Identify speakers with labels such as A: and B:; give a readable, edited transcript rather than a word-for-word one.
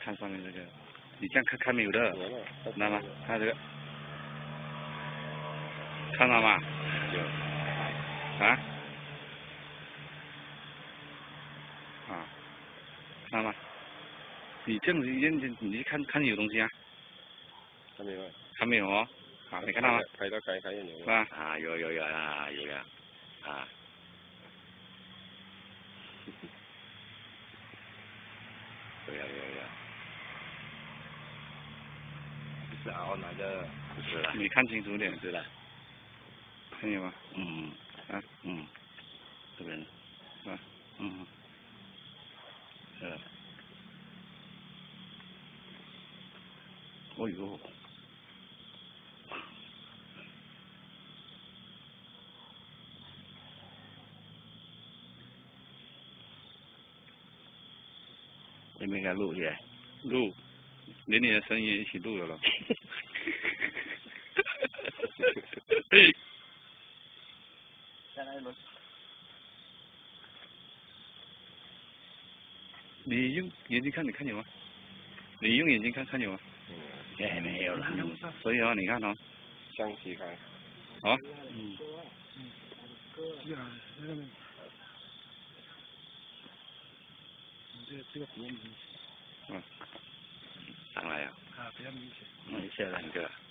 A: 看上面这个，你这样看没有的，知道吗？看这个，看到吗？有。啊？啊？看到吗？你这样子认真，你看有东西啊？
B: 看没有？
A: 看没有哦？啊，你看到吗？
B: 开到开有没有？
A: 是吧？
C: 啊，有啊，有呀，啊。有。
B: 是熬哪个？
C: 是了。
A: 你看清楚点。
C: 是了。
A: 看见吗？
C: 嗯。
A: 啊？
C: 嗯。这边。
A: 是吧？嗯。
C: 是。
A: 哦呦。
C: 你没给录去？
A: 录，连你的声音也一起录了咯。
B: 再来一轮。
A: 你用眼睛看，你看有吗？你用眼睛看有吗？
C: 也没有了。
A: 所以啊，你看哦。
B: 向西看。
A: 好。
B: 这个比较明显。
A: 嗯。
C: 上来呀。
B: 啊，比较明显。
C: 没事了，这个。